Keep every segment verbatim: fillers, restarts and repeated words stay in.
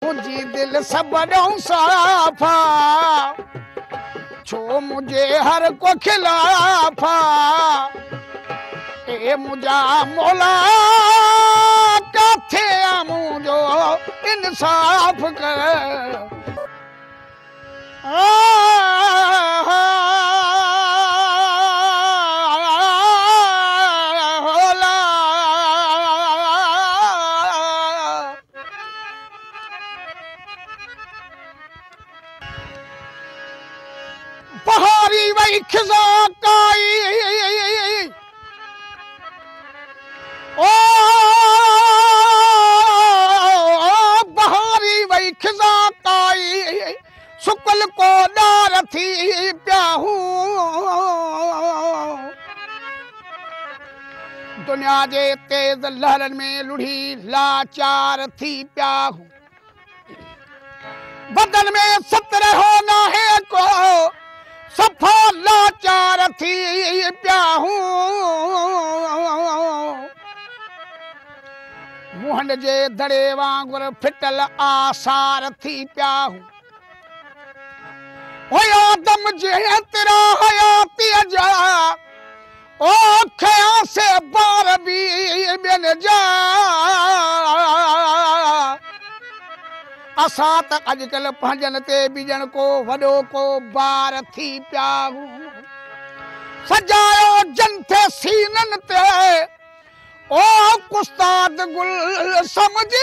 मुझी दिल सबड़ों साफा छो मुझे हर को खिलाफा ए मुझा मौला काथे मुझो इंसाफ कर बहारी वही खिजा काई ओ बहारी वही खिजा काई सुकल को डार थी प्याहू दुनिया जे तेज लहरन में लुढ़ी लाचार थी प्याहू बदन में सत्रह होना है को सफा लाचार थी प्याहू मुहन जे दड़े वांगुर फिटल आसार थी प्याहू होया दम जे तेरा हयाती जा ओ खया से बार भी बिन जा असां त अॼुकल्ह पंहिंजनि ते ॿिजनि को वॾो को ॿार थी प्याहू सजायो जंथे सीननि ते ओ कुस्ताद गुल समझी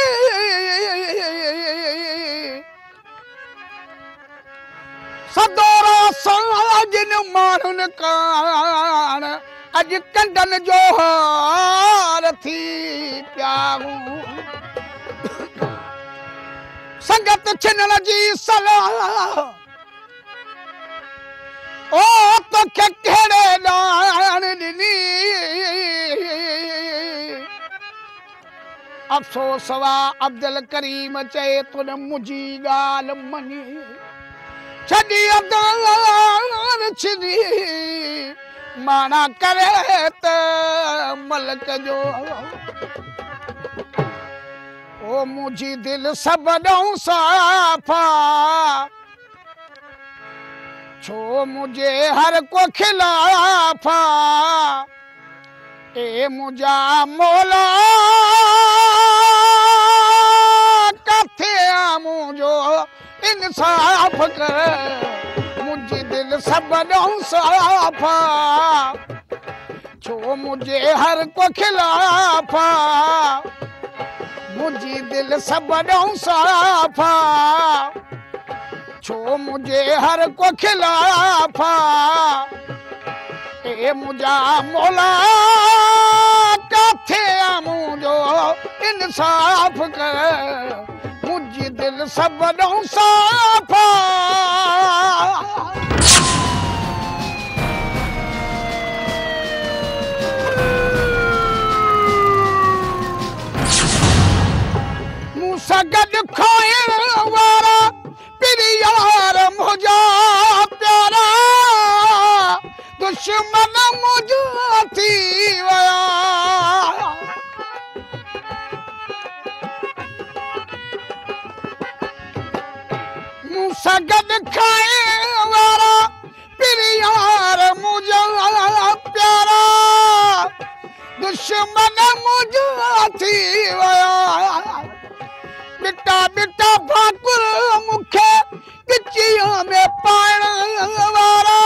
सदोरा साजिन माण्हुनि कान अॼु कंडनि जो हार थी प्याहू संगत छिनण जी सलाह ओ तो के केड़े दान दिनी अफसोस वा अब्दुल करीम चए तुन मुझी गाल मनी छडी अदान छिनी माना करे त मलक जो ओ मुझी दिल सबड़ों साफा छो मुझे हर को खिलाफा ए मुझा मौला कथे मुझो इंसाफ कर मुझी दिल सबड़ों साफा छो मुझे हर को खिलाफा मुझी दिल सबड़ों साफा छो मुझे हर को खिलाफा ए मुझा मौला काथे मुझो इंसाफ कर मुझी दिल सबड़ों साफा सगद खोए वारा पिरी यार मुझा प्यारा दुश्मन मुझा थी वया सगद खाए वारा पिरी यार मुझा प्यारा दुश्मन मुझा थी वया बिटा बिटा भाकुर मुखे पिचियों में पाण वारा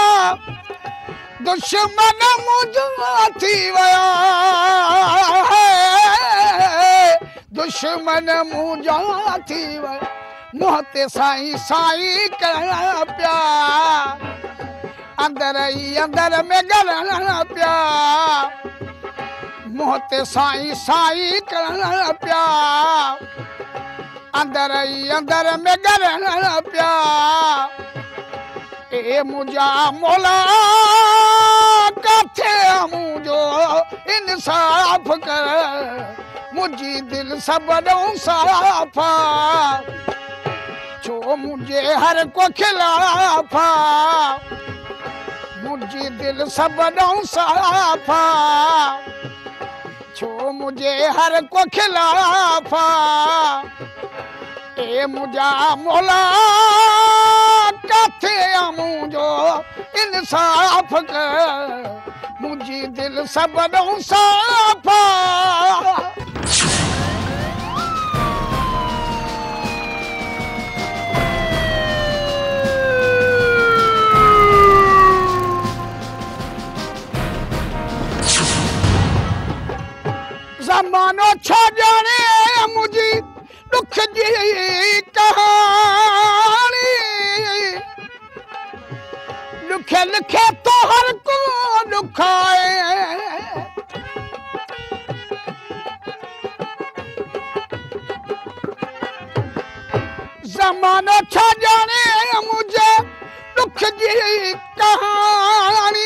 दुश्मन मुझा थी वया दुश्मन मुझा थी वया मुहते साईं साईं करण प्या अंदर ही अंदर में गलन प्या मुहते साईं साईं करण प्या अंदर ही अंदर में गलन प्या ए मुझा मौला काथे मुझो इंसाफ कर मुझी दिल सबड़ों साफा छो मुझे हर को खिलाफा मुझी दिल सबड़ों साफा छो मुझे हर को खिलाफा ए मुझा मौला काथे मुझो इंसाफ कर मुझी दिल सबनों साफा ज़मानो छा जाने मुझी दुख जी कहानी दुखे लिखे तो हर को दुखाए ज़मानो छा जाने मुझे दुख जी कहानी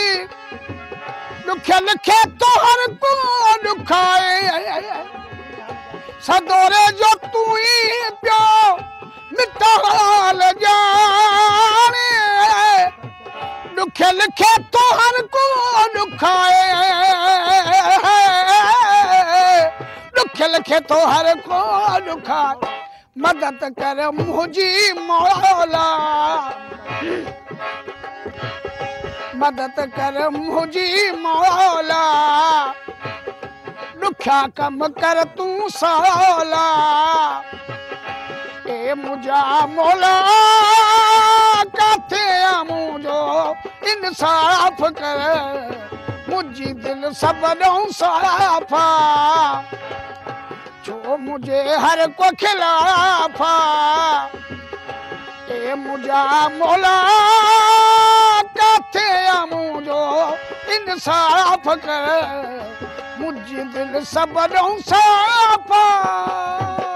दुखे लिखे तो हर को दुखाए सदोरे जो तू ही प्यो मिटाल जाने दुखे लिखे तो हर को दुखाए दुखे लिखे तो हर को दुखाए मदद कर मुझी मौला मदद कर मुझी मौला दुखा कम कर तू सौला ए मुझा मौला काथे मुझो इंसाफ कर मुझी दिल सबनों साफा जो मुझे हर को खिलाफा ए मुझा मौला काथे मुझो इंसाफ कर मुझी दिल सबनों साफा